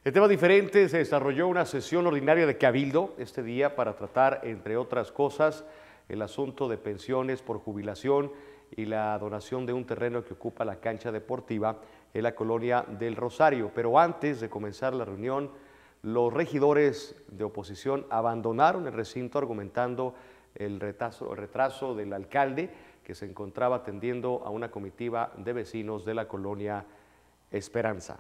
En tema diferente, se desarrolló una sesión ordinaria de Cabildo este día para tratar, entre otras cosas, el asunto de pensiones por jubilación y la donación de un terreno que ocupa la cancha deportiva en la colonia del Rosario. Pero antes de comenzar la reunión, los regidores de oposición abandonaron el recinto argumentando el retraso del alcalde que se encontraba atendiendo a una comitiva de vecinos de la colonia Esperanza.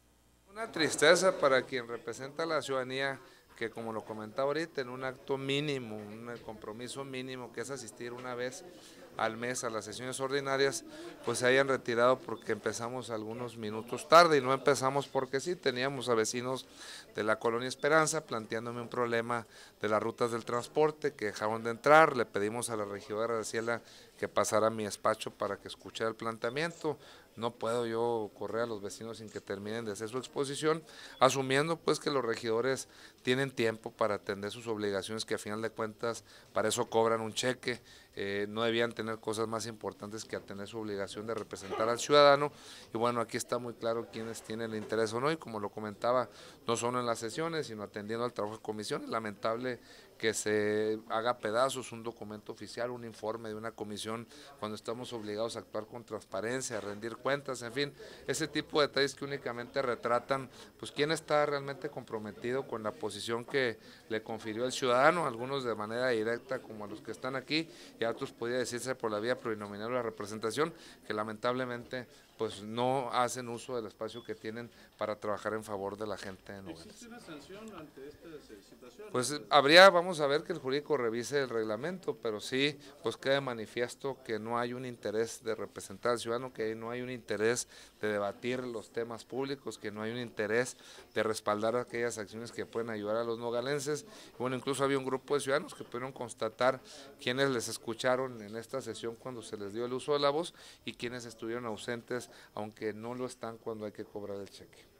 Una tristeza para quien representa a la ciudadanía que, como lo comentaba ahorita, en un acto mínimo, un compromiso mínimo que es asistir una vez al mes a las sesiones ordinarias, pues se hayan retirado porque empezamos algunos minutos tarde, y no empezamos porque sí, teníamos a vecinos de la colonia Esperanza planteándome un problema de las rutas del transporte que dejaron de entrar. Le pedimos a la regidora Graciela que pasara a mi despacho para que escuchara el planteamiento. No puedo yo correr a los vecinos sin que terminen de hacer su exposición, asumiendo pues que los regidores tienen tiempo para atender sus obligaciones, que a final de cuentas para eso cobran un cheque. No debían tener cosas más importantes que atender su obligación de representar al ciudadano. Y bueno, aquí está muy claro quiénes tienen el interés o no, y como lo comentaba, no solo en las sesiones, sino atendiendo al trabajo de comisión. Es lamentable que se haga pedazos un documento oficial, un informe de una comisión, cuando estamos obligados a actuar con transparencia, a rendir cuentas, en fin, ese tipo de detalles que únicamente retratan pues quién está realmente comprometido con la posición que le confirió el ciudadano, algunos de manera directa como a los que están aquí, y a otros podría decirse por la vía plurinominal o la representación, que lamentablemente pues no hacen uso del espacio que tienen para trabajar en favor de la gente de Nogales. ¿Existe una sanción ante esta situación? Pues habría, vamos a ver que el jurídico revise el reglamento, pero sí, pues queda manifiesto que no hay un interés de representar al ciudadano, que no hay un interés de debatir los temas públicos, que no hay un interés de respaldar aquellas acciones que pueden ayudar a los nogalenses. Bueno, incluso había un grupo de ciudadanos que pudieron constatar quienes les escucharon en esta sesión cuando se les dio el uso de la voz y quienes estuvieron ausentes, aunque no lo están cuando hay que cobrar el cheque.